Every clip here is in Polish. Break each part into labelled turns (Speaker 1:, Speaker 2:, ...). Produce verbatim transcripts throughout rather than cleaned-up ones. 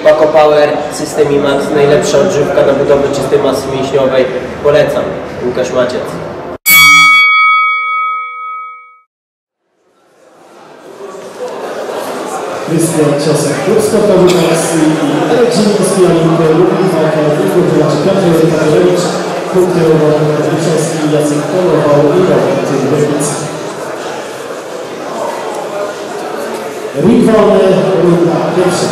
Speaker 1: Paco Power, System IMAX, najlepsza odżywka na budowę czystej masy mięśniowej. Polecam. Łukasz Maciec.
Speaker 2: Krystian Ciosek, klub sportowy Polski i Edek Zieliński, Olimpię, Lublin, Walka, Wójtko, Piotr Katarewicz, punkty Robert Wiczowski, Jacek Kolował i Robert Wybicki. Ring wolny, runda pierwsza.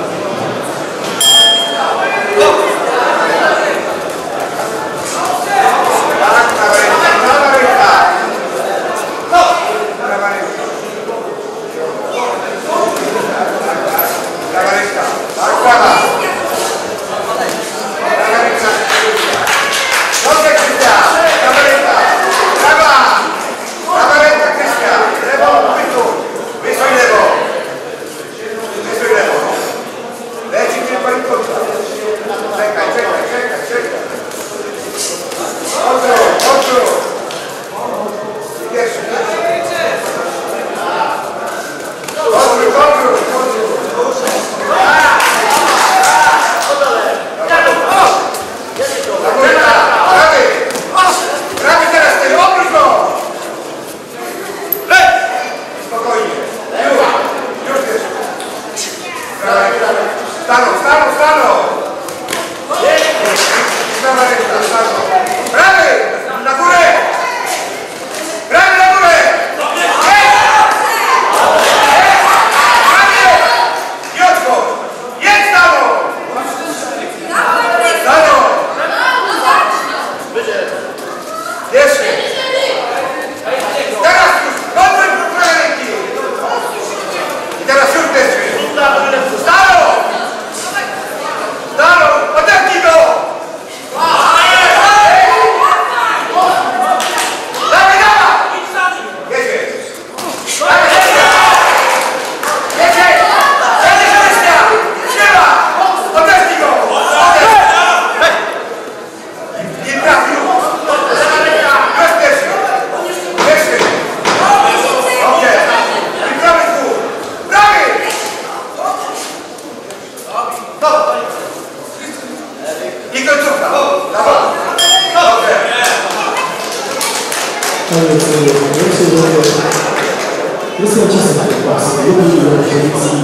Speaker 2: Krystian Ciosek, Lublin, Wojciechowski,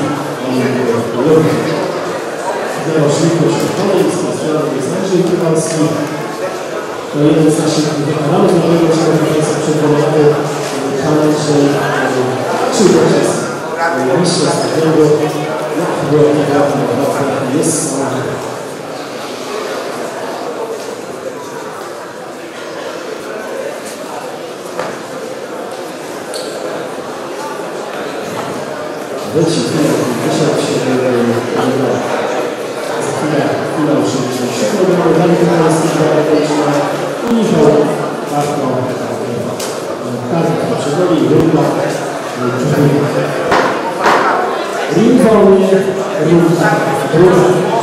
Speaker 2: Lublin. Zero szybkość szybkowej, specjalny jest Andrzej Kowalski. To jeden z naszych weteranów, dlatego trzeba Państwa przedwołany Pan Andrzej, czy podczas mistrza stadionu, jak była naprawdę jest Wróci wysiadł się za chwilę, chwilę oczywiście. Szybko do dalej teraz na Michał Bartko, Karol Przegoli, Runda, Ring wolny, Runda, Runda.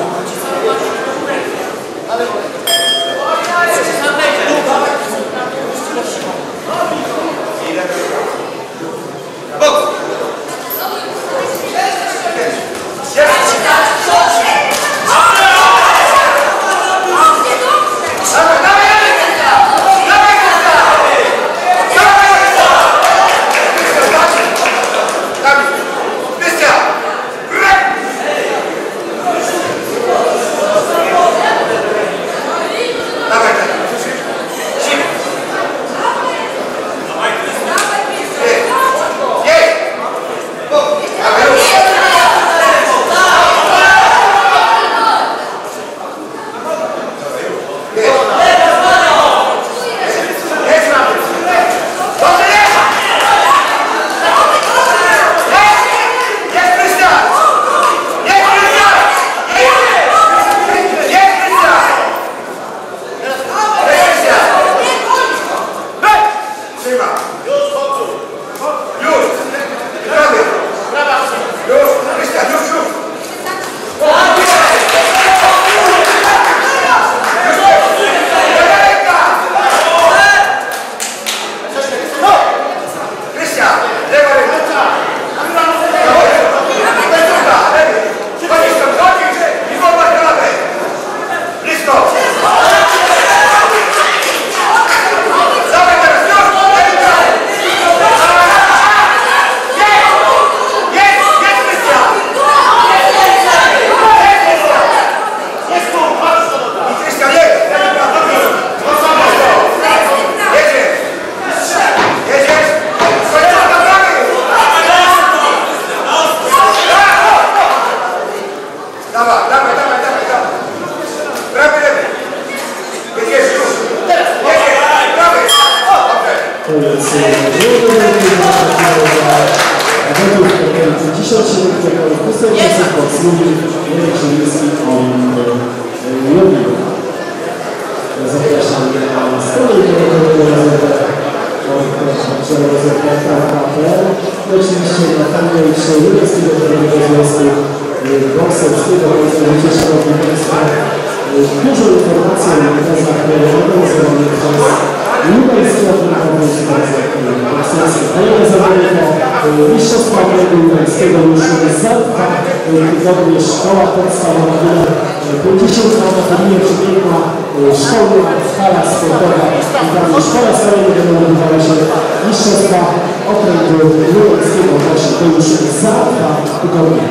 Speaker 2: Jereczyński Olimp Lublin. Zapraszam na stronę internetową rozerwę kropka p l. Oczywiście na tamtejszej Lubelskiego Krajowego Związku Bokserskiego, bardzo cieszę Państwa dużo informacji o imprezach organizowanych przez Lubelskie Olimpowe Bokserskie. Kolejne zadanie to Mistrzostwa Kraju Lubelskiego już za dwa tygodnie szkoła podstawowa numer pięćdziesiąt dwa na terminie przebiegła szkolna hala sportowa. I tam szkoła starego będą odbywały się Mistrzostwa Okręgu Lubelskiego właśnie to już za dwa tygodnie.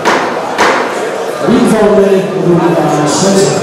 Speaker 2: Ring wolny, runda trzecia.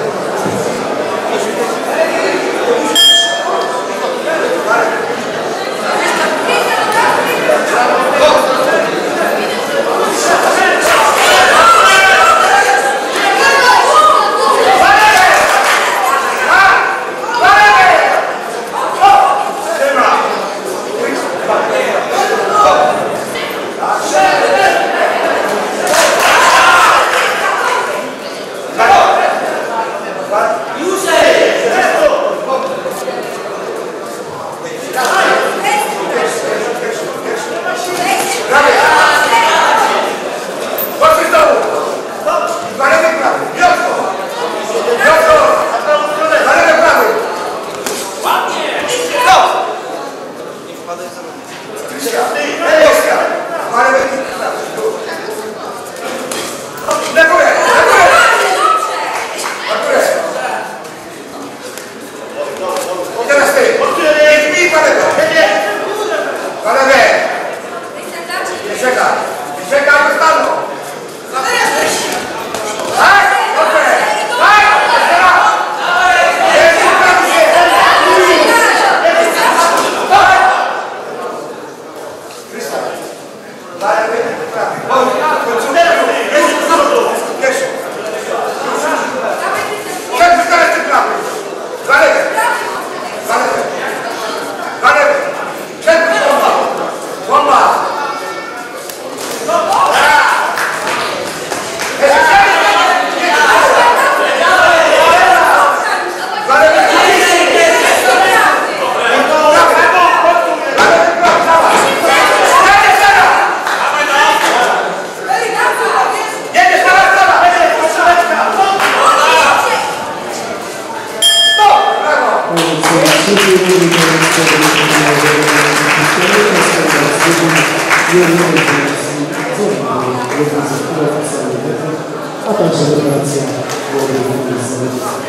Speaker 2: A także federacja młodych zawodników.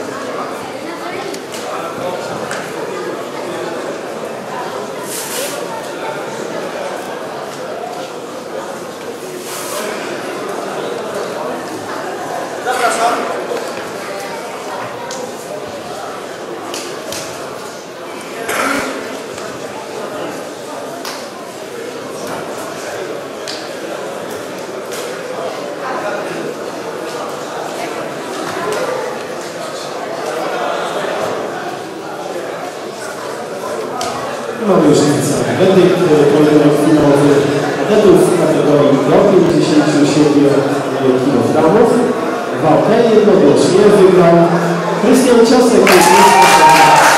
Speaker 2: Mamy już napisane werdykt pojedynek finałowy adeptów w kategorii do pięćdziesięciu siedmiu kilogramów. Walkę jednogłośnie wygrał Krystian Ciosek.